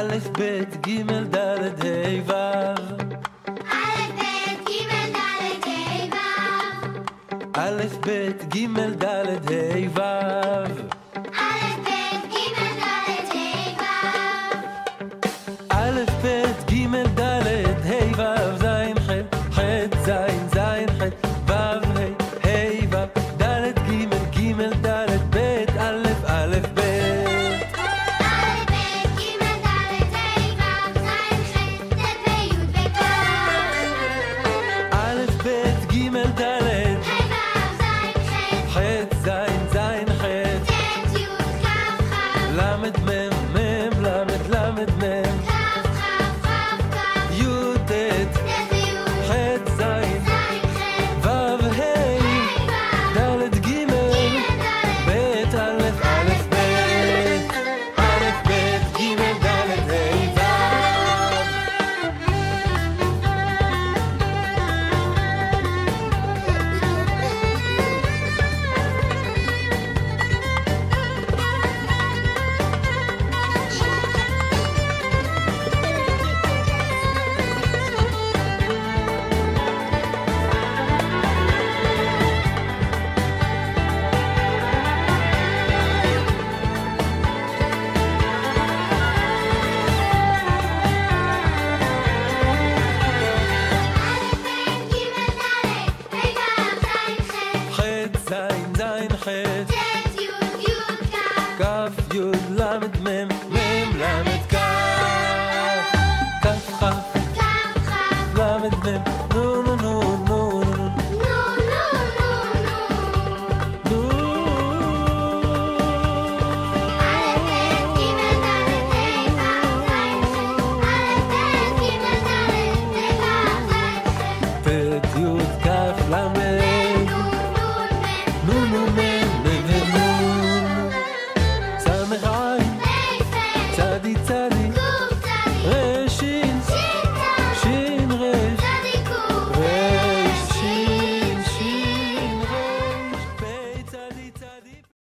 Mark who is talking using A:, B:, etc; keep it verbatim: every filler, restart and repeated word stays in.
A: א' ב' ג' ד' ה' ו'
B: א' ב' ג' ד' ה' ו'
A: א' ב' ג' ד' ה' ו'
B: א' ב' ג' ד' ה' ו'
A: א' ב' ג' ד' ה' ו' ז' ח' ח' ז' ז' ח' ו' ה' ה' ו' ד' ג' ג' ד' ב' א' א' ב'